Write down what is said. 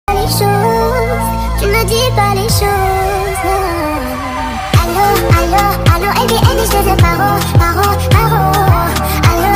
Les choses, tu ne dis pas les choses. Allô, allô, allô, et bien, je te paro, paro.